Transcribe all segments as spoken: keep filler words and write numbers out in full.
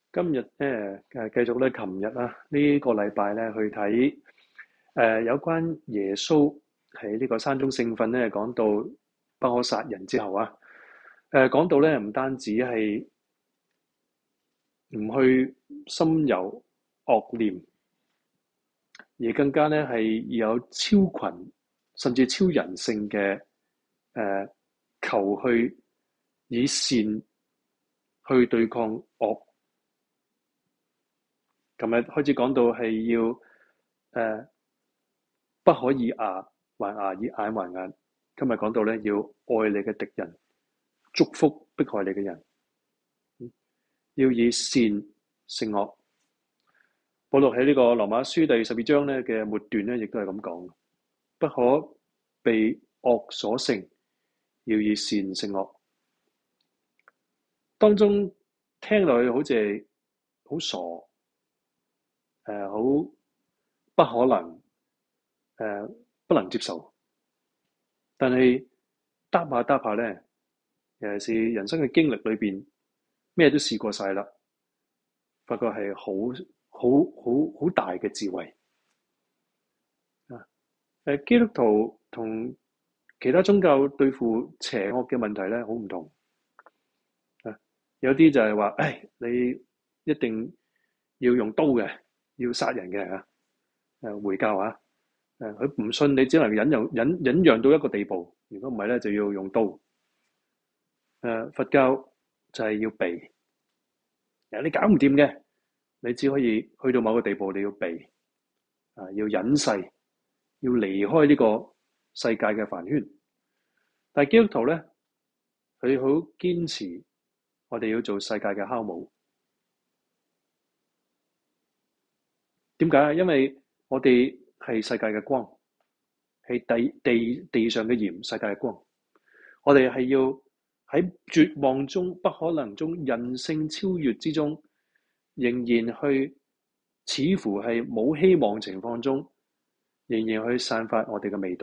今日咧誒繼續咧，琴日啊呢個禮拜咧去睇誒、呃、有關耶穌喺呢個山中聖訓咧講到不可殺人之後啊，誒、呃、講到咧唔單止係唔去心有惡念，而更加咧係有超群甚至超人性嘅誒、呃、求去以善去對抗惡。琴日開始講到係要誒、呃、不可以牙還牙，以眼還眼。今日講到咧要愛你嘅敵人，祝福迫害你嘅人，要以善勝惡。保羅喺呢個羅馬書第十二章咧嘅末段咧，亦都係咁講：不可被惡所勝，要以善勝惡。當中聽落去好似係好傻，誒、呃、好不可能，誒、呃、不能接受。但係答下答下咧，尤其是人生嘅經歷裏邊，咩都試過晒啦，發覺係好好好好大嘅智慧啊！誒，基督徒同其他宗教對付邪惡嘅問題咧，好唔同啊！有啲就係話，誒，你一定要用刀嘅，要殺人嘅嚇，誒回教啊，誒佢唔信你，只能忍讓忍忍讓到一個地步，如果唔係咧，就要用刀。誒佛教就係要避，誒你搞唔掂嘅，你只可以去到某個地步，你要避，啊要隱世，要離開呢個世界嘅煩圈。但係基督徒咧，佢好堅持，我哋要做世界嘅酵母。點解啊？因為我哋係世界嘅光，係地地地上嘅鹽，世界嘅光。我哋係要喺絕望中、不可能中、人性超越之中，仍然去似乎係冇希望情況中，仍然去散發我哋嘅味道。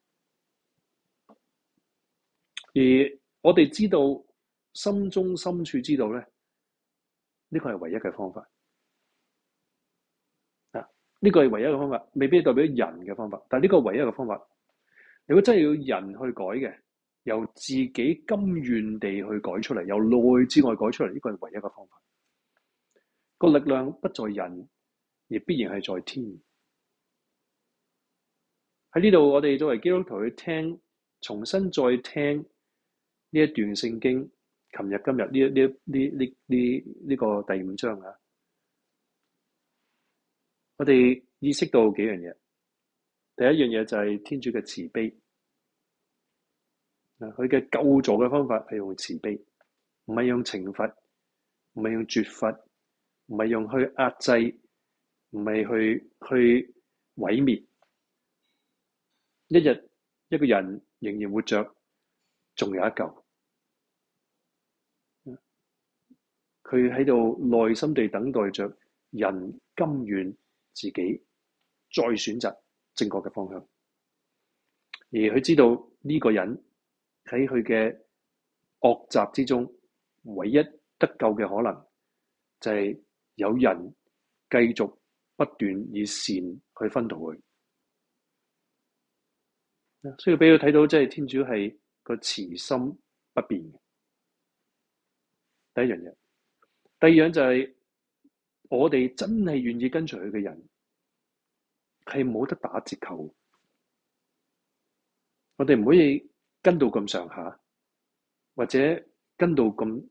而我哋知道，心中深處知道咧，呢個係唯一嘅方法。啊，呢個係唯一嘅方法，未必代表人嘅方法，但係呢個唯一嘅方法。如果真係要人去改嘅，由自己甘願地去改出嚟，由內之外改出嚟，呢個係唯一嘅方法。個力量不在人，而必然係在天。喺呢度，我哋作為基督徒去聽，重新再聽呢一段聖經。琴日、今日呢一呢呢呢呢呢個第五章啊，我哋意識到幾樣嘢。第一樣嘢就係天主嘅慈悲。嗱，佢嘅救助嘅方法係用慈悲，唔係用懲罰，唔係用絕罰，唔係用去壓制，唔係去去毀滅。一日一個人仍然活着，仲有一救。佢喺度耐心地等待着人甘願自己再選擇正確嘅方向，而佢知道呢個人喺佢嘅惡習之中，唯一得救嘅可能就係有人繼續不斷以善去熏陶佢。所以俾佢睇到，即係天主係個慈心不變嘅。第一樣嘢。第二樣就係我哋真係願意跟隨佢嘅人，係冇得打折扣。我哋唔可以跟到咁上下，或者跟到咁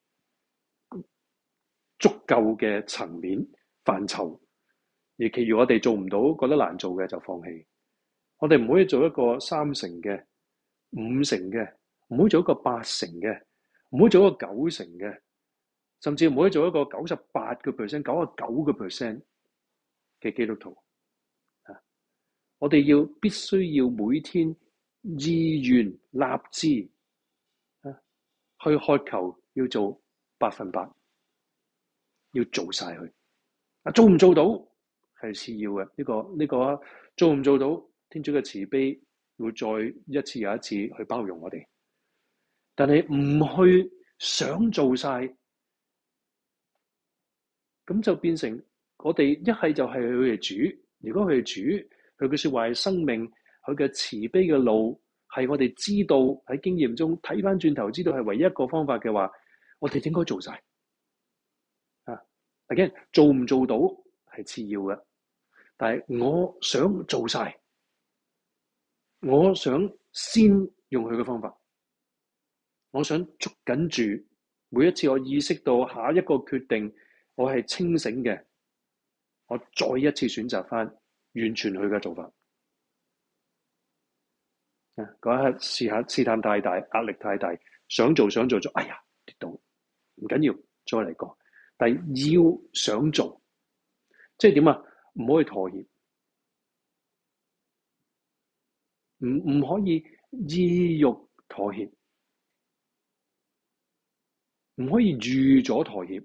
足夠嘅層面範疇，而其餘我哋做唔到，覺得難做嘅就放棄。我哋唔可以做一個三成嘅、五成嘅，唔可以做一個八成嘅，唔可以做一個九成嘅。甚至唔可以做一個九十八個 percent、九十九個 percent 嘅基督徒啊！我哋要必須要每天意願立志啊，去渴求要做百分百，要做晒佢啊！做唔做到係次要嘅，呢個呢個做唔做到，天主嘅慈悲會再一次又一次去包容我哋。但係唔去想做晒。 咁就變成我哋一係就係佢係主，如果佢係主，佢嘅説話係生命，佢嘅慈悲嘅路係我哋知道喺經驗中睇翻轉頭知道係唯一一個方法嘅話，我哋應該做晒。啊，again 做唔做到係次要嘅，但係我想做晒，我想先用佢嘅方法，我想捉緊住每一次我意識到下一個決定，我係清醒嘅，我再一次選擇翻完全佢嘅做法。啊，嗰一刻試下試探太大，壓力太大，想做想做咗，哎呀跌倒，唔緊要，再嚟過。但係要想做，即係點啊？唔可以妥協，唔唔可以意欲妥協，唔可以預咗妥協，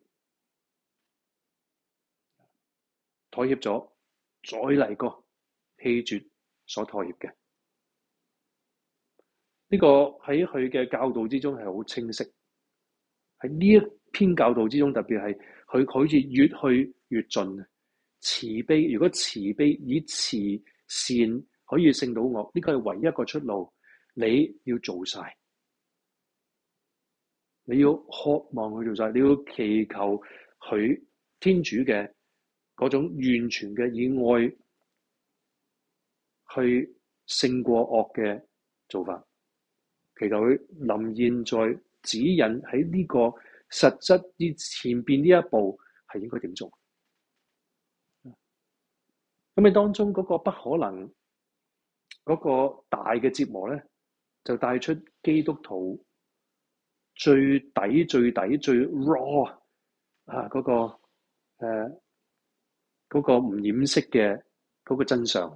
妥協咗再嚟過，棄絕所妥協嘅。呢個喺佢嘅教導之中係好清晰，喺呢一篇教導之中，特別係佢好似越去越盡慈悲。如果慈悲以慈善可以勝到惡，呢個係唯一一個出路。你要做晒，你要渴望去做晒，你要祈求佢天主嘅嗰種完全嘅以愛去勝過惡嘅做法。祈求佢臨現在指引喺呢個實質之前邊呢一步係應該點做？咁你當中嗰個不可能嗰個大嘅折磨咧，就帶出基督徒最底、最底、最 raw 啊嗰個誒嗰個唔掩飾嘅嗰個真相，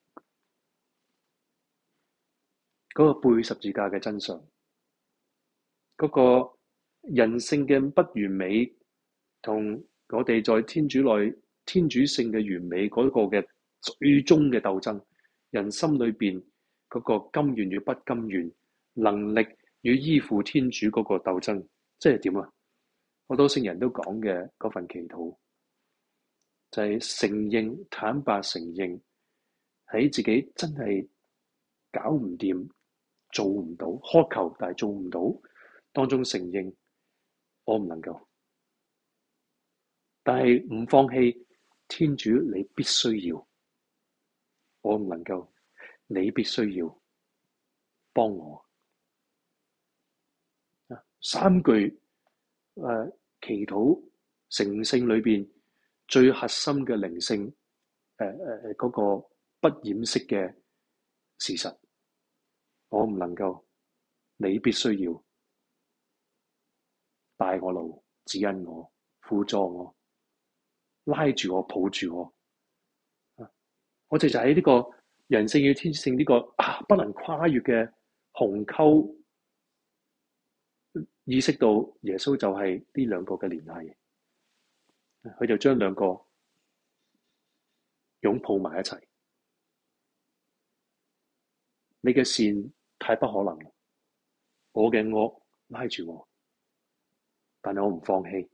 嗰個背十字架嘅真相。嗰個人性嘅不完美，同我哋在天主內天主性嘅完美嗰個嘅最終嘅鬥爭，人心裏邊嗰個甘願與不甘願，能力與依附天主嗰個鬥爭，即係點啊？好多聖人都講嘅嗰份祈禱，就係承認、坦白承認喺自己真係搞唔掂、做唔到、渴求但係做唔到。當中承認我唔能夠，但係唔放棄天主，你必須要，我唔能夠，你必須要幫我。三句誒、呃、祈禱成聖裏邊最核心嘅靈性誒誒誒嗰個不掩飾嘅事實，我唔能夠，你必須要。帶我路，指引我，輔助我，拉住我，抱住我。我哋就喺呢個人性與天性呢個啊不能跨越嘅鴻溝，意識到耶穌就係呢兩個嘅聯繫，佢就將兩個擁抱埋一齊。你嘅善太不可能，我嘅惡拉住我。但係我唔放棄，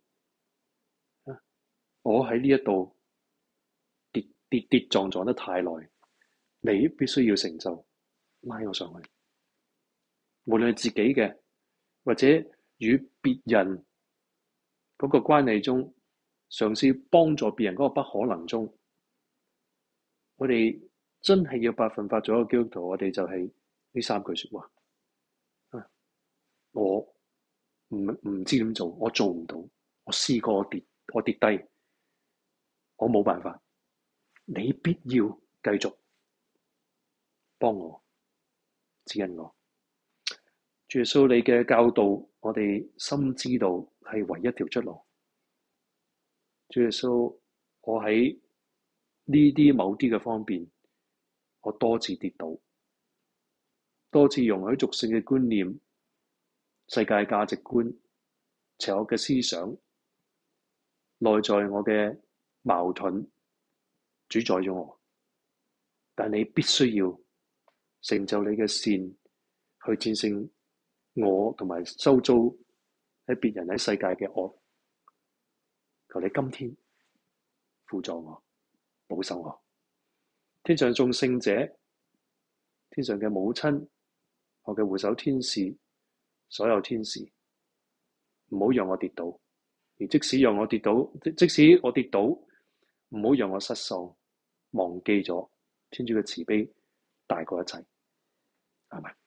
我喺呢一度跌跌跌撞撞得太耐，你必須要成就，拉我上去。無論係自己嘅，或者與別人嗰個關係中，嘗試幫助別人嗰個不可能中，我哋真係要百分百做一個基督徒，我哋就係呢三句說話。我唔唔知點做，我做唔到，我試過我跌，我跌低，我冇辦法，你必要繼續幫我，指引我。主耶穌，你嘅教導，我哋深知道係唯一條出路。主耶穌，我喺呢啲某啲嘅方面，我多次跌倒，多次容許俗性嘅觀念、世界價值觀、邪惡嘅思想，內在我嘅矛盾主宰咗我。但你必須要成就你嘅善，去戰勝我同埋周遭喺別人喺世界嘅惡。求你今天輔助我、保守我。天上眾聖者、天上嘅母親、我嘅護守天使、所有天使，唔好讓我跌倒。而即使讓我跌倒，即即使我跌倒，唔好讓我失喪，忘記咗天主嘅慈悲大過一切。係咪？